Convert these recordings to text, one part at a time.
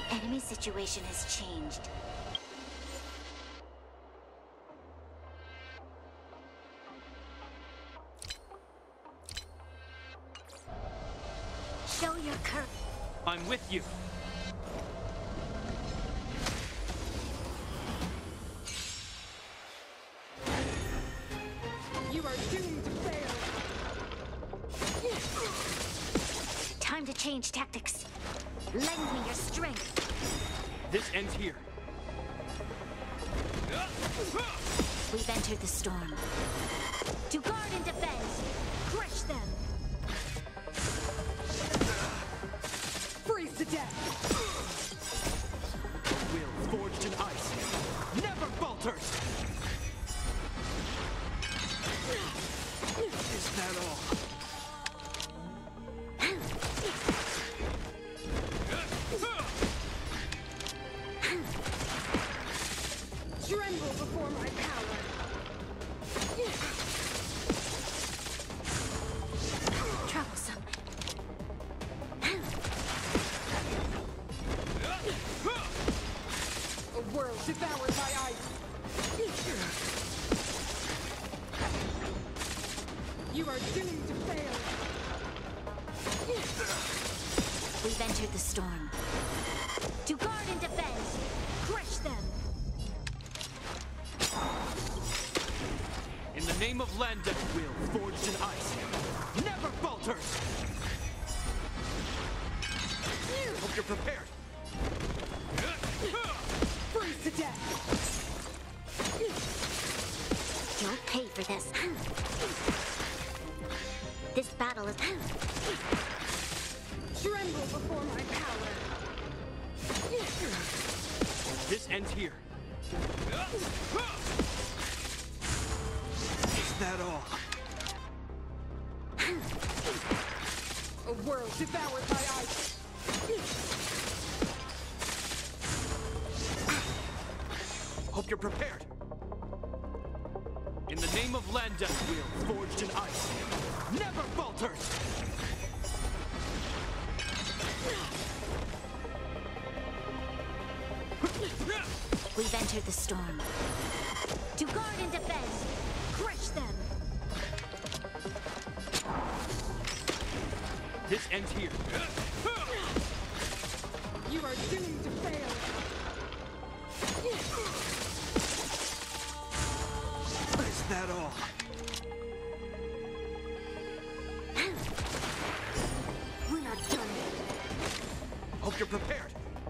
Enemy situation has changed. Show your courage. I'm with you. You are doomed to fail. Time to change tactics. Lend me your strength. This ends here. We've entered the storm. To guard and defend. Crush them. Freeze to death. Will forged in ice. Never falters. Is that all? Tremble before my power. Troublesome. A world devoured by ice. You are doomed to fail. We've entered the storm. To guard and defend. Crush them. In the name of land and will forged in ice. Never falters. Hope you're prepared. Freeze to death. You'll pay for this. This battle is... Tremble before my power. This ends here. Is that all? A world devoured by ice. Hope you're prepared. In the name of land and will forged in ice. Never falters. We've entered the storm. To guard and defend. Crush them. This ends here. You are doomed to fail. Is that all? We're not done. Hope you're prepared.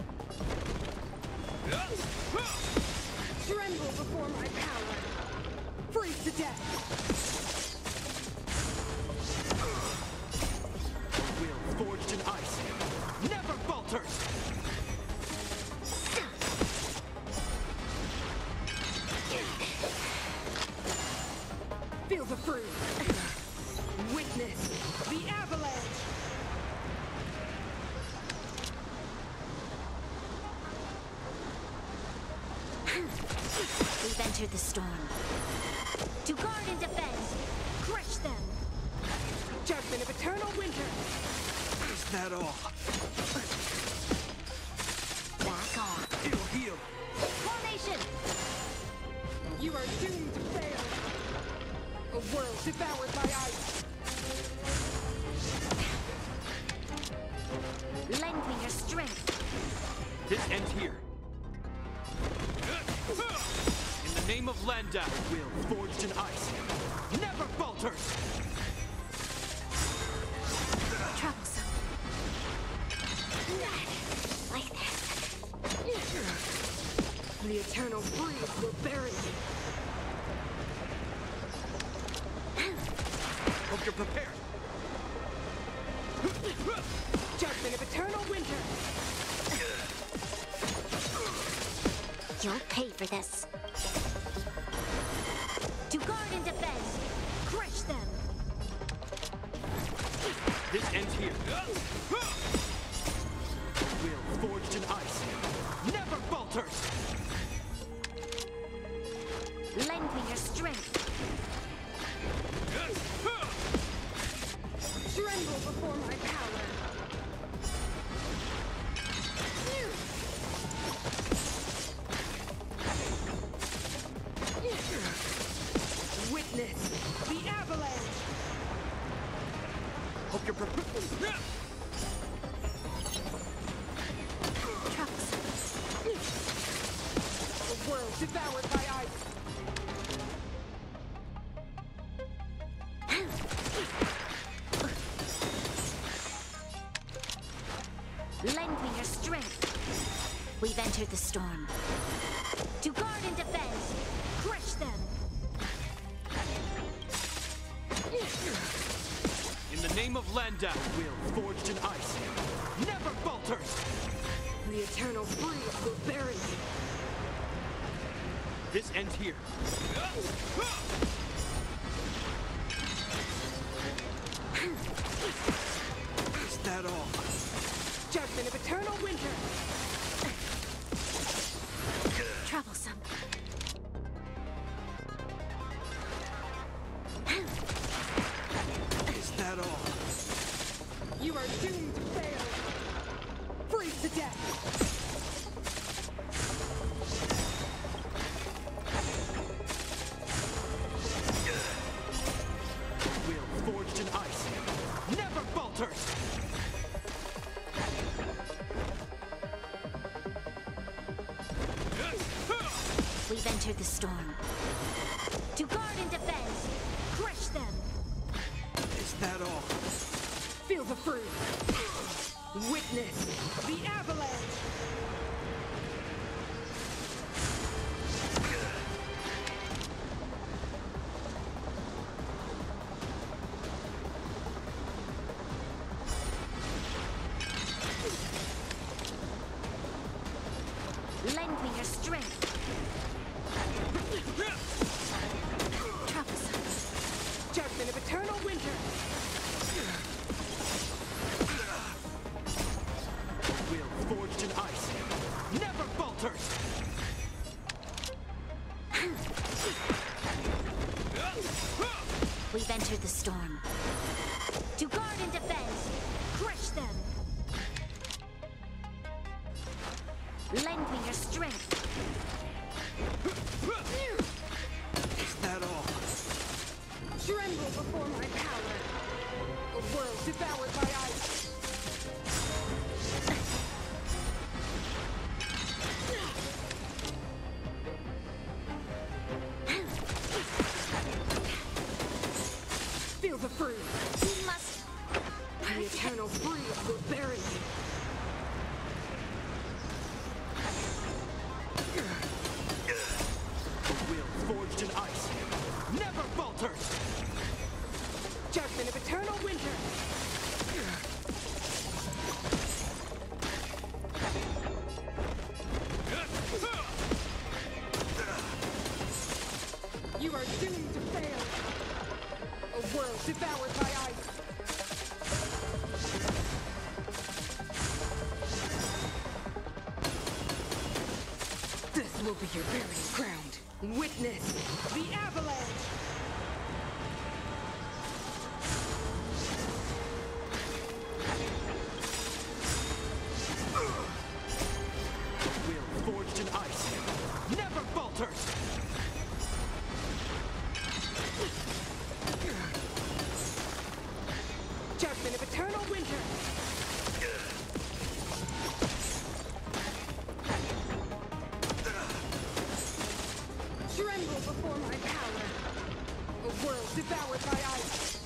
Tremble before my power. Freeze to death. Will forged in ice. Never falters. Feel the fruit. Witness the avalanche. We've entered the storm. To guard and defend. Crush them. Judgment of eternal winter. Is that all? Back off. It'll heal. Formation. You are doomed to fail. A world devoured by ice. Lend me your strength. This ends here. In the name of Landa, will forged in ice. Never falters. Troublesome. Like this. The eternal breeze will bury me. Hope you're prepared. Judgment of eternal winter. You'll pay for this. To guard and defend. Crush them. This ends here. Will forged in ice. Never falters. Lend me your strength. Tremble before my power. devoured by ice. Lend me your strength. We've entered the storm. To guard and defend. Crush them. In the name of Landau, will forged in ice never falters. The eternal freeze will bury me. This ends here. Is that all? Judgment of eternal winter. Troublesome. Is that all? You are doomed to fail. Freeze to death. Will forged in ice never falters. We've entered the storm. To guard and defend. Crush them. Is that all? Feel the fruit. Witness the avalanche. Lend me your strength. Troublesome. Judgment of eternal winter. Will forged in ice never falters. We've entered the storm. To guard and defend. Crush them. Lend me your strength. Is that all? Tremble before my power. A world devoured by ice. Feel the fruit. You must. The eternal freeze will bury me. Will forged in ice never falters. Judgment of eternal winter. You are doomed to fail. A world devoured by ice. This will be your burying ground. Witness the avalanche. Will forged in ice never falters. Judgment of eternal winter. Tremble before my power. A world devoured by ice.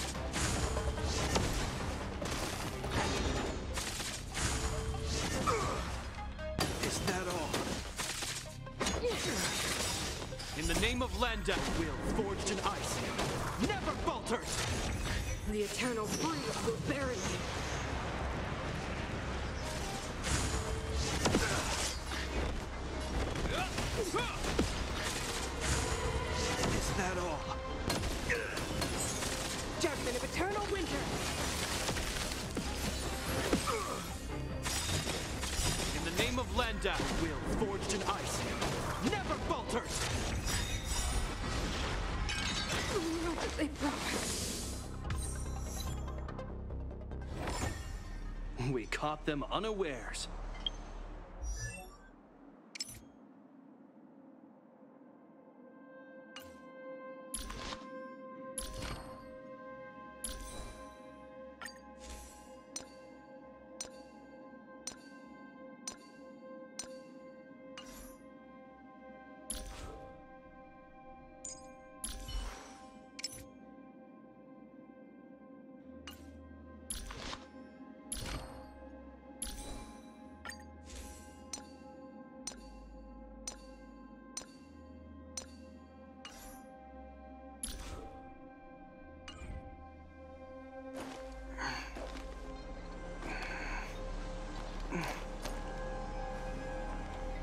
Is that all? In the name of Landau, will forged in ice never falters. The eternal freeze will bury me. Is that all? Judgment of eternal winter. In the name of Landau, will forged in ice never falters. What did they promise? We caught them unawares.